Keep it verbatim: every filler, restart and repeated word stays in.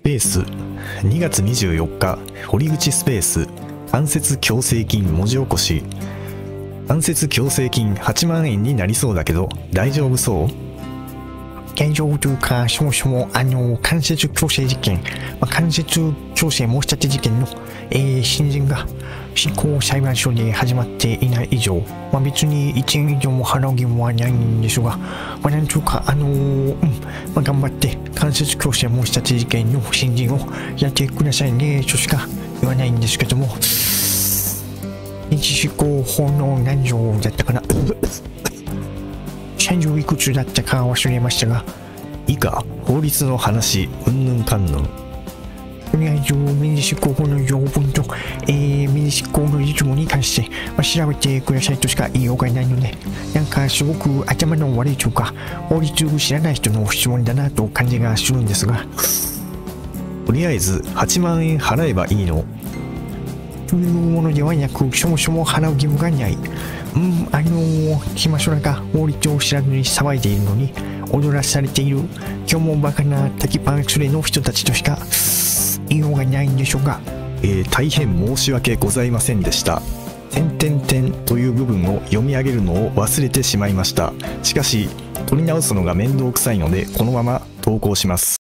スペースにがつにじゅうよっか、堀口スペース関節矯正筋文字起こし。関節矯正筋はちまんえんになりそうだけど大丈夫そう？ 大丈夫というか、そもそもあの関節矯正事件、まあ、関節矯正申し立て事件の、えー、審審が執行裁判所で始まっていない以上、まあ、別にいちえん以上も払う義務はないんですが、まあ、なんというかあのー、うんまあ、頑張って関節矯正申し立て事件の審審をやってくださいねとしか言わないんですけども、一施行法の何条だったかなさんじゅういくつだったか忘れましたが、 以下法律の話うんぬんかんぬん。 とりあえず民事執行法の条文と、えー、民事執行の実務に関して、まあ、調べてくださいとしか言いようがないので、なんかすごく頭の悪いというか法律知らない人の質問だなと感じがするんですが、 とりあえずはちまんえん払えばいいのというものではなく、そもそも払う義務がない。うん、あのー、暇空が法律を知らずに騒いでいるのに踊らされている今日もバカなタキパン連れの人たちとしか言いようがないんでしょうが、 えー、大変申し訳ございませんでした。点点点という部分を読み上げるのを忘れてしまいました。しかし取り直すのが面倒くさいのでこのまま投稿します。